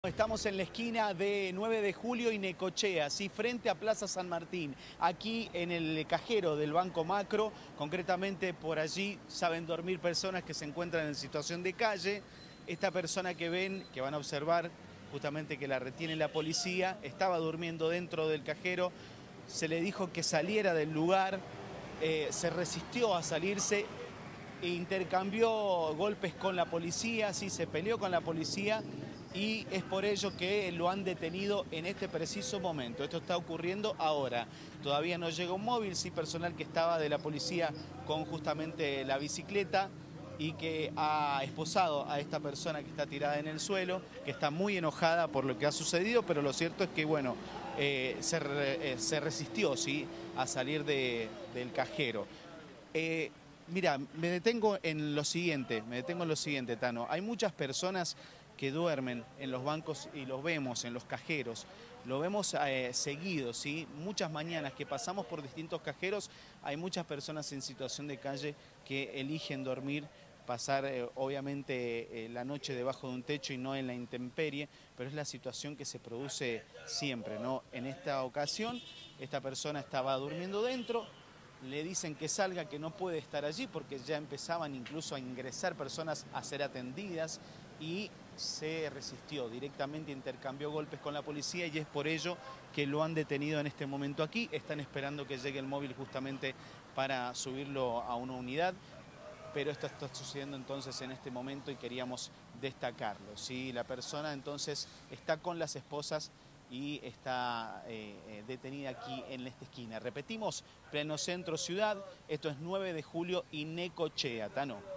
Estamos en la esquina de 9 de Julio y Necochea, ¿sí? Frente a Plaza San Martín, aquí en el cajero del Banco Macro. Concretamente por allí saben dormir personas que se encuentran en situación de calle. Esta persona que ven, que van a observar justamente que la retiene la policía, estaba durmiendo dentro del cajero. Se le dijo que saliera del lugar, se resistió a salirse, intercambió golpes con la policía, sí, se peleó con la policía y es por ello que lo han detenido en este preciso momento. Esto está ocurriendo ahora. Todavía no llega un móvil, sí, personal que estaba de la policía con justamente la bicicleta y que ha esposado a esta persona que está tirada en el suelo, que está muy enojada por lo que ha sucedido, pero lo cierto es que, bueno, se resistió, ¿sí?, a salir del cajero. Mira, me detengo en lo siguiente, Tano. Hay muchas personas que duermen en los bancos y los vemos en los cajeros. Lo vemos seguido, ¿sí? Muchas mañanas que pasamos por distintos cajeros, hay muchas personas en situación de calle que eligen dormir, pasar obviamente la noche debajo de un techo y no en la intemperie, pero es la situación que se produce siempre, ¿no? En esta ocasión, esta persona estaba durmiendo dentro. Le dicen que salga, que no puede estar allí porque ya empezaban incluso a ingresar personas a ser atendidas y se resistió, directamente intercambió golpes con la policía y es por ello que lo han detenido en este momento aquí. Están esperando que llegue el móvil justamente para subirlo a una unidad, pero esto está sucediendo entonces en este momento y queríamos destacarlo, ¿sí? La persona entonces está con las esposas y está detenida aquí en esta esquina. Repetimos, pleno centro ciudad, esto es 9 de Julio y Necochea, Tano.